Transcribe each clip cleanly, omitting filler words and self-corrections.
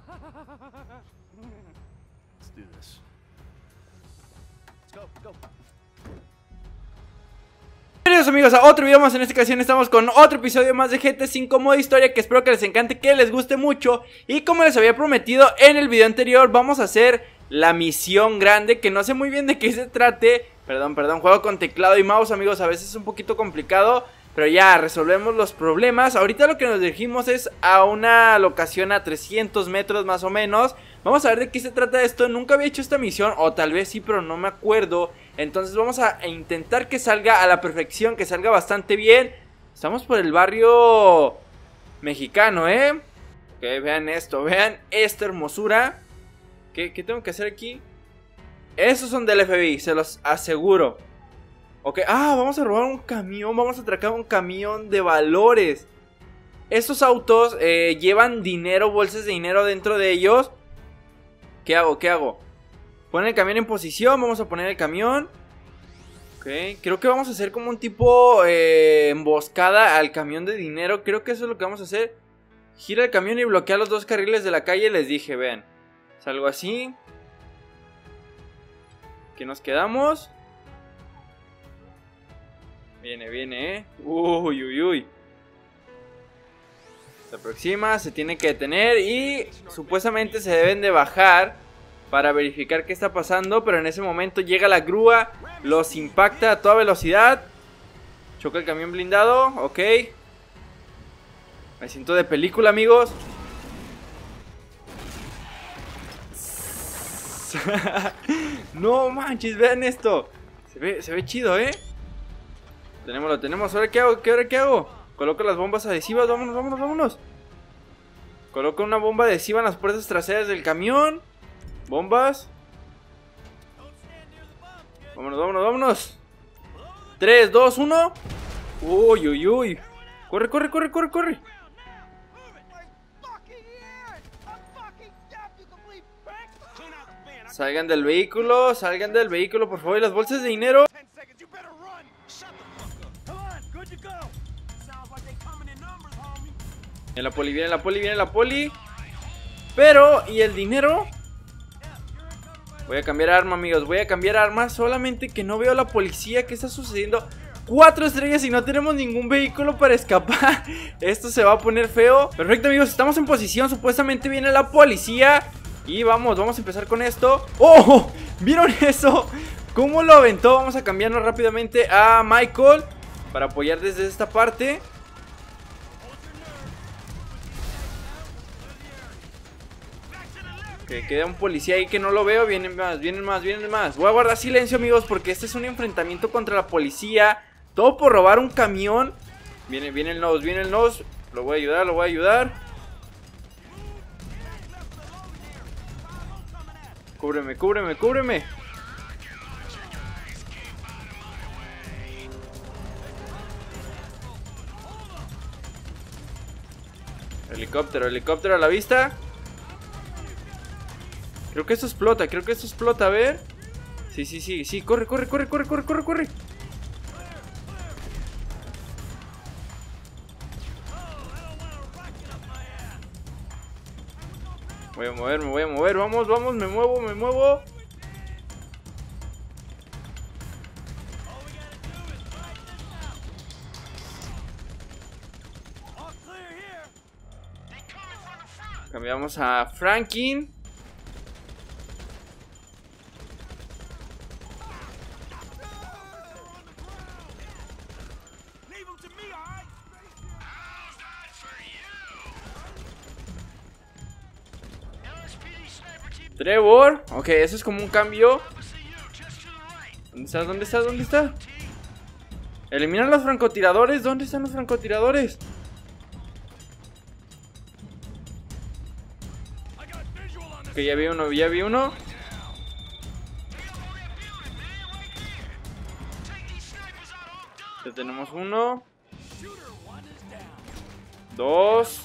Let's do this. Let's go. Bienvenidos amigos a otro video más. En esta ocasión estamos con otro episodio más de GT5 modo historia, que espero que les encante, que les guste mucho. Y como les había prometido en el video anterior, vamos a hacer la misión grande, que no sé muy bien de qué se trate. Perdón, juego con teclado y mouse, amigos, a veces es un poquito complicado, pero ya resolvemos los problemas. Ahorita lo que nos dirigimos es a una locación a 300 metros más o menos. Vamos a ver de qué se trata esto. Nunca había hecho esta misión, o tal vez sí, pero no me acuerdo. Entonces vamos a intentar que salga a la perfección, que salga bastante bien. Estamos por el barrio mexicano, Ok, vean esto, vean esta hermosura. ¿Qué tengo que hacer aquí? Esos son del FBI, se los aseguro. Ok, vamos a robar un camión, vamos a atracar un camión de valores. Estos autos llevan dinero, bolsas de dinero dentro de ellos. ¿Qué hago? Poner el camión en posición, vamos a poner el camión. Ok, creo que vamos a hacer como un tipo emboscada al camión de dinero. Creo que eso es lo que vamos a hacer. Gira el camión y bloquea los dos carriles de la calle, les dije, vean. Salgo así. Aquí nos quedamos. Viene, Uy. Se aproxima, se tiene que detener y supuestamente se deben de bajar para verificar qué está pasando, pero en ese momento llega la grúa, los impacta a toda velocidad. Choca el camión blindado, ok. Me siento de película, amigos. No manches, vean esto. Se ve chido, Lo tenemos. ¿Ahora qué hago? Coloco las bombas adhesivas, vámonos. Coloco una bomba adhesiva en las puertas traseras del camión. Bombas. Vámonos. 3, 2, 1. Uy. Corre. Salgan del vehículo, por favor. Y las bolsas de dinero. Viene la poli. Pero, ¿y el dinero? Voy a cambiar arma, amigos. Solamente que no veo a la policía. ¿Qué está sucediendo? 4 estrellas y no tenemos ningún vehículo para escapar. Esto se va a poner feo. Perfecto, amigos, estamos en posición. Supuestamente viene la policía. Y vamos a empezar con esto. ¡Oh! ¿Vieron eso? ¿Cómo lo aventó? Vamos a cambiarnos rápidamente a Michael para apoyar desde esta parte. Que queda un policía ahí que no lo veo. Vienen más. Voy a guardar silencio, amigos, porque este es un enfrentamiento contra la policía. Todo por robar un camión. Viene el Nose. Lo voy a ayudar. Cúbreme. Helicóptero a la vista. Creo que esto explota, a ver. Sí, corre. Voy a mover, vamos, me muevo. Cambiamos a Franklin. Trevor, ok, eso es como un cambio. ¿Dónde está? Eliminar los francotiradores. ¿Dónde están los francotiradores? Ok, ya vi uno. Ya tenemos 1, 2.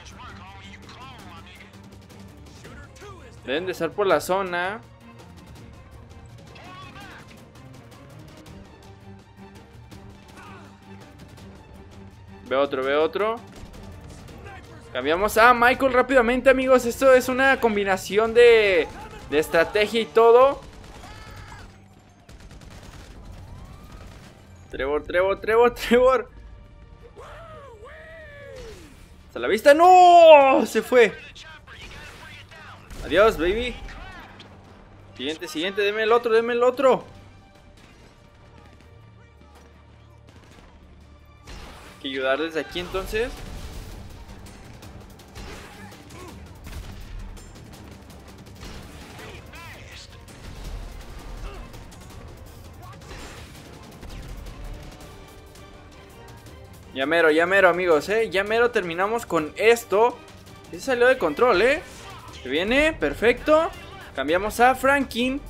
Deben de estar por la zona. Veo otro. Cambiamos a Michael rápidamente, amigos. Esto es una combinación de estrategia y todo. Trevor. ¿Hasta la vista? ¡No! Se fue. Adiós, baby. Siguiente, deme el otro. Hay que ayudar desde aquí entonces. Ya mero, amigos, ya mero terminamos con esto. Se salió de control, Se viene, perfecto. Cambiamos a Franklin.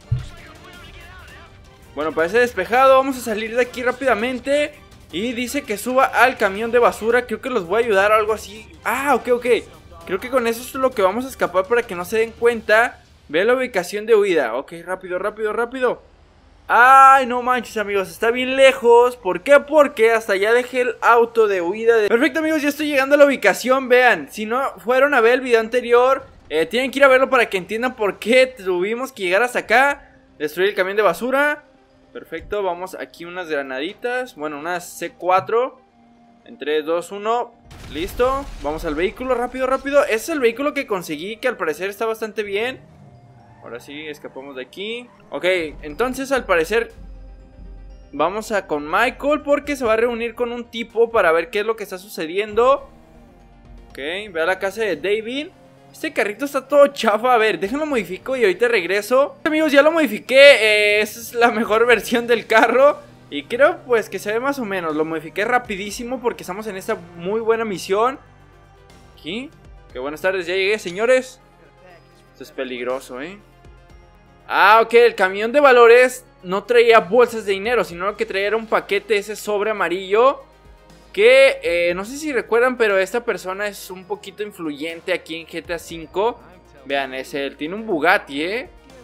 Bueno, parece despejado. Vamos a salir de aquí rápidamente. Y dice que suba al camión de basura. Creo que los voy a ayudar o algo así. Ah, ok. Creo que con eso es lo que vamos a escapar para que no se den cuenta. Ve la ubicación de huida. Ok, rápido. Ay, no manches, amigos, está bien lejos. ¿Por qué? Porque hasta allá dejé el auto de huida. Perfecto, amigos, ya estoy llegando a la ubicación. Vean, si no fueron a ver el video anterior, tienen que ir a verlo para que entiendan por qué tuvimos que llegar hasta acá. Destruir el camión de basura. Perfecto, vamos aquí unas granaditas. Bueno, unas C4. En 3, 2, 1. Listo, vamos al vehículo, rápido. Ese es el vehículo que conseguí, que al parecer está bastante bien. Ahora sí, escapamos de aquí. Ok, entonces al parecer vamos a con Michael porque se va a reunir con un tipo para ver qué es lo que está sucediendo. Ok, ve a la casa de David. Este carrito está todo chafa. A ver, déjenlo modifico y ahorita regreso. Amigos, ya lo modifiqué. Esa es la mejor versión del carro. Y creo pues que se ve más o menos. Lo modifiqué rapidísimo porque estamos en esta muy buena misión. Aquí. Que buenas tardes, ya llegué, señores. Esto es peligroso, Ah, ok, el camión de valores no traía bolsas de dinero, sino lo que traía era un paquete, ese sobre amarillo. Que no sé si recuerdan, pero esta persona es un poquito influyente aquí en GTA V. Vean, él tiene un Bugatti,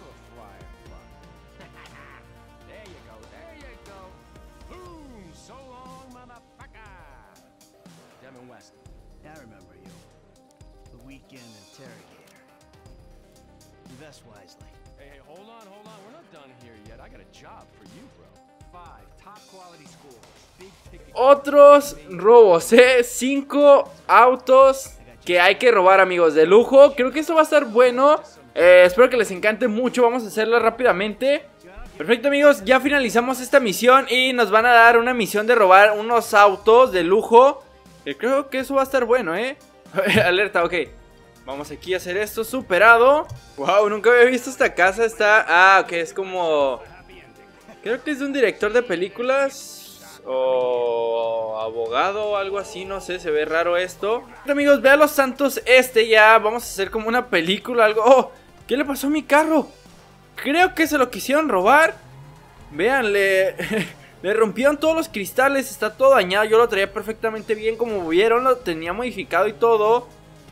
Hey, hold on. We're not done here yet. I got a job for you, bro. 5 top quality scores. Big ticket. Otros robos, 5 autos que hay que robar, amigos, de lujo. Creo que esto va a estar bueno. Espero que les encante mucho. Vamos a hacerlo rápidamente. Perfecto, amigos, ya finalizamos esta misión y nos van a dar una misión de robar unos autos de lujo. Creo que eso va a estar bueno, Alerta, ok. Vamos aquí a hacer esto, superado. Wow, nunca había visto esta casa. Está, ah, ok, es como... creo que es de un director de películas o abogado o algo así, no sé, se ve raro esto. Amigos, vean los santos ya. Vamos a hacer como una película, algo. Oh, ¿qué le pasó a mi carro? Creo que se lo quisieron robar. Vean, le rompieron todos los cristales. Está todo dañado, yo lo traía perfectamente bien. Como vieron, lo tenía modificado y todo.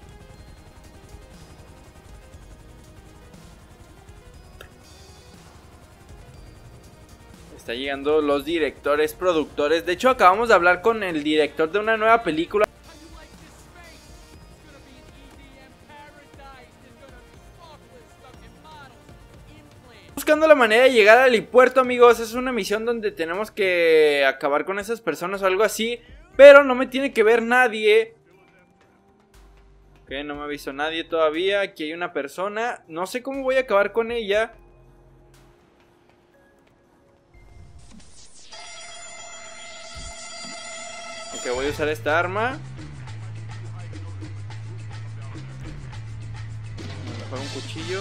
Está llegando los directores, productores. De hecho, acabamos de hablar con el director de una nueva película. Buscando la manera de llegar al helipuerto, amigos. Es una misión donde tenemos que acabar con esas personas o algo así. Pero no me tiene que ver nadie. Ok, no me ha visto nadie todavía. Aquí hay una persona. No sé cómo voy a acabar con ella. Ok, voy a usar esta arma. Mejor un cuchillo.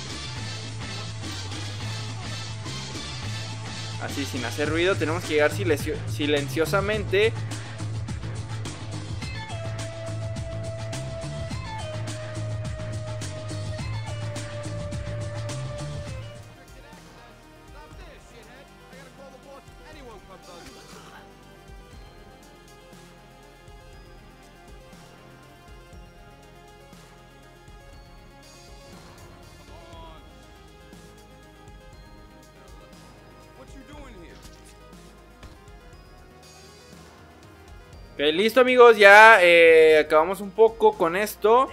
Así, sin hacer ruido. Tenemos que llegar silenciosamente. listo amigos, ya acabamos un poco con esto.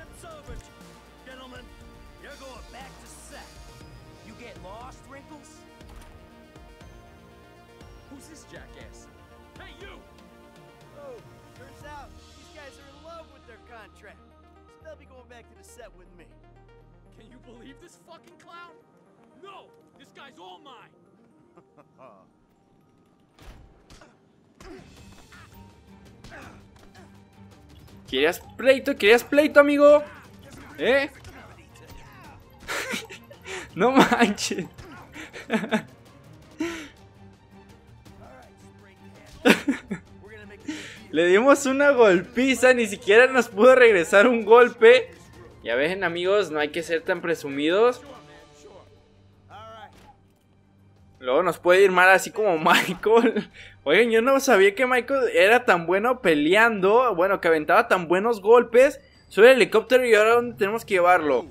¿Querías pleito? ¿Querías pleito, amigo? No manches. Le dimos una golpiza, ni siquiera nos pudo regresar un golpe. Ya ven amigos, no hay que ser tan presumidos. Luego nos puede ir mal así como Michael. Oigan, yo no sabía que Michael era tan bueno peleando. Bueno, que aventaba tan buenos golpes. Sube el helicóptero y ahora ¿dónde tenemos que llevarlo?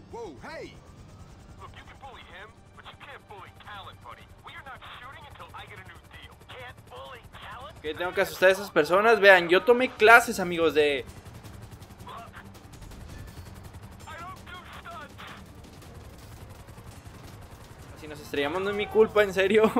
Que tengo que asustar a esas personas. Vean, yo tomé clases, amigos, de... Si nos estrellamos no es mi culpa, en serio.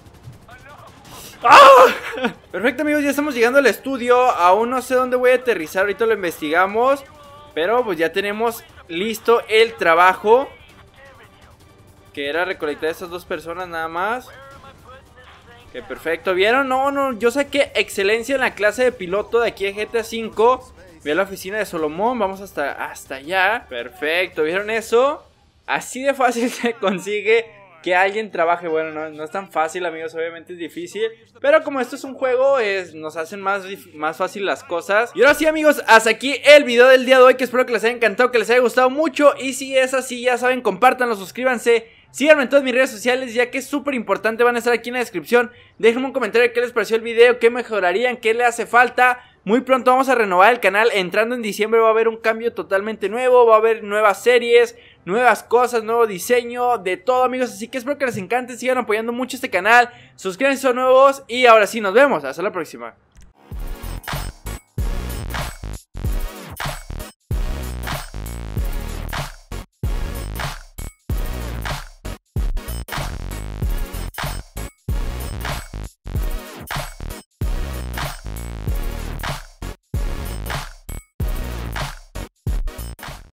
¡Ah! Perfecto amigos, ya estamos llegando al estudio. Aún no sé dónde voy a aterrizar, ahorita lo investigamos. Pero pues ya tenemos listo el trabajo, que era recolectar a estas dos personas nada más. Que perfecto, ¿vieron? No, yo saqué excelencia en la clase de piloto de aquí de GTA V. Voy a la oficina de Solomon, vamos hasta allá. Perfecto, ¿vieron eso? Así de fácil se consigue que alguien trabaje. Bueno, no es tan fácil amigos, obviamente es difícil, pero como esto es un juego, nos hacen más fácil las cosas. Y ahora sí amigos, hasta aquí el video del día de hoy, que espero que les haya encantado, que les haya gustado mucho. Y si es así, ya saben, compártanlo, suscríbanse, síganme en todas mis redes sociales, ya que es súper importante, van a estar aquí en la descripción. Déjenme un comentario de qué les pareció el video, qué mejorarían, qué le hace falta. Muy pronto vamos a renovar el canal, entrando en diciembre va a haber un cambio totalmente nuevo, va a haber nuevas series, nuevas cosas, nuevo diseño, de todo amigos, así que espero que les encante, sigan apoyando mucho este canal, suscríbanse si son nuevos y ahora sí nos vemos, hasta la próxima.